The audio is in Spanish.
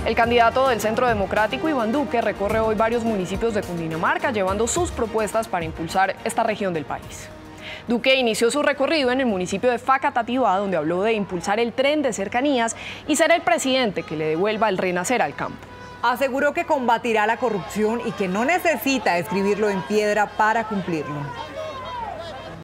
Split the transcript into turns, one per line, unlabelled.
El candidato del Centro Democrático, Iván Duque, recorre hoy varios municipios de Cundinamarca llevando sus propuestas para impulsar esta región del país. Duque inició su recorrido en el municipio de Facatativá, donde habló de impulsar el tren de cercanías y ser el presidente que le devuelva el renacer al campo.
Aseguró que combatirá la corrupción y que no necesita escribirlo en piedra para cumplirlo.